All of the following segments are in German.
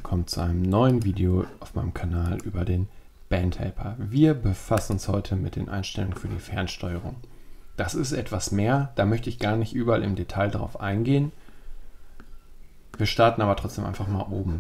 willkommen zu einem neuen Video auf meinem Kanal über den Bandhelper. Wir befassen uns heute mit den Einstellungen für die Fernsteuerung. Das ist etwas mehr, da möchte ich gar nicht überall im Detail drauf eingehen. Wir starten aber trotzdem einfach mal oben.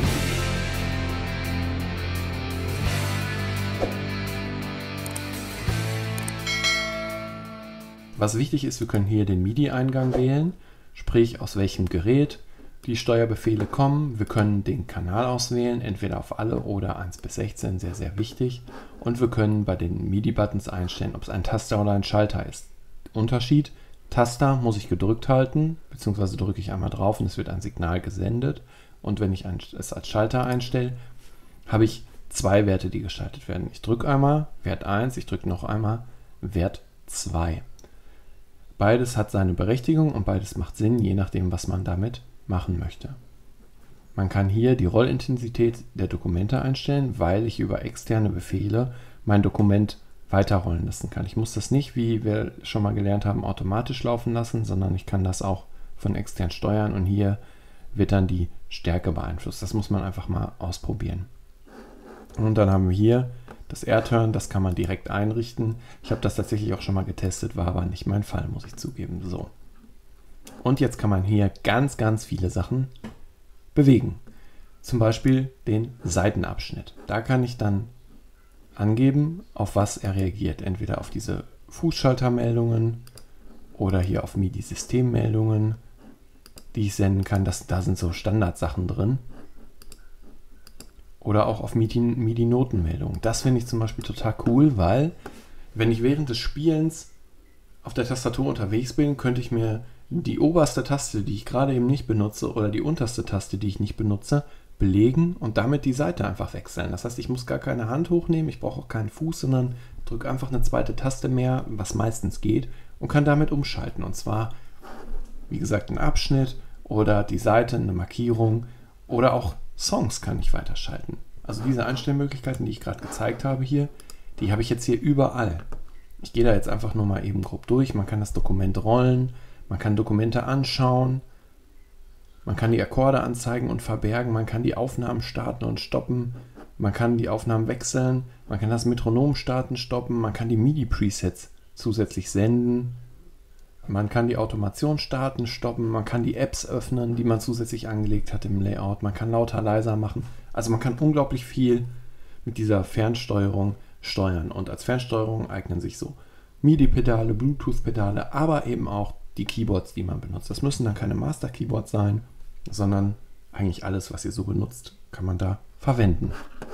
Was wichtig ist, wir können hier den MIDI-Eingang wählen, sprich aus welchem Gerät die Steuerbefehle kommen. Wir können den Kanal auswählen, entweder auf alle oder 1 bis 16, sehr, sehr wichtig. Und wir können bei den MIDI-Buttons einstellen, ob es ein Taster oder ein Schalter ist. Unterschied: Taster muss ich gedrückt halten, beziehungsweise drücke ich einmal drauf und es wird ein Signal gesendet. Und wenn ich es als Schalter einstelle, habe ich zwei Werte, die geschaltet werden. Ich drücke einmal Wert 1, ich drücke noch einmal Wert 2. Beides hat seine Berechtigung und beides macht Sinn, je nachdem, was man damit machen möchte. Man kann hier die Rollintensität der Dokumente einstellen, weil ich über externe Befehle mein Dokument weiterrollen lassen kann. Ich muss das nicht, wie wir schon mal gelernt haben, automatisch laufen lassen, sondern ich kann das auch von extern steuern und hier wird dann die Stärke beeinflusst. Das muss man einfach mal ausprobieren. Und dann haben wir hier das AirTurn, das kann man direkt einrichten. Ich habe das tatsächlich auch schon mal getestet, war aber nicht mein Fall, muss ich zugeben. So. Und jetzt kann man hier ganz, ganz viele Sachen bewegen. Zum Beispiel den Seitenabschnitt. Da kann ich dann angeben, auf was er reagiert. Entweder auf diese Fußschaltermeldungen oder hier auf MIDI-Systemmeldungen, die ich senden kann. Da sind so Standardsachen drin. Oder auch auf MIDI-Notenmeldungen. Das finde ich zum Beispiel total cool, weil wenn ich während des Spielens auf der Tastatur unterwegs bin, könnte ich mir die oberste Taste, die ich gerade eben nicht benutze, oder die unterste Taste, die ich nicht benutze, belegen und damit die Seite einfach wechseln. Das heißt, ich muss gar keine Hand hochnehmen, ich brauche auch keinen Fuß, sondern drücke einfach eine zweite Taste mehr, was meistens geht, und kann damit umschalten. Und zwar, wie gesagt, einen Abschnitt oder die Seite, eine Markierung oder auch Songs kann ich weiterschalten. Also diese Einstellmöglichkeiten, die ich gerade gezeigt habe hier, die habe ich jetzt hier überall. Ich gehe da jetzt einfach nur mal eben grob durch. Man kann das Dokument rollen, man kann Dokumente anschauen, man kann die Akkorde anzeigen und verbergen, man kann die Aufnahmen starten und stoppen, man kann die Aufnahmen wechseln, man kann das Metronom starten, stoppen, man kann die MIDI-Presets zusätzlich senden, man kann die Automation starten, stoppen, man kann die Apps öffnen, die man zusätzlich angelegt hat im Layout, man kann lauter, leiser machen. Also man kann unglaublich viel mit dieser Fernsteuerung steuern. Und als Fernsteuerung eignen sich so MIDI-Pedale, Bluetooth-Pedale, aber eben auch die Keyboards, die man benutzt. Das müssen dann keine Master-Keyboards sein, sondern eigentlich alles, was ihr so benutzt, kann man da verwenden.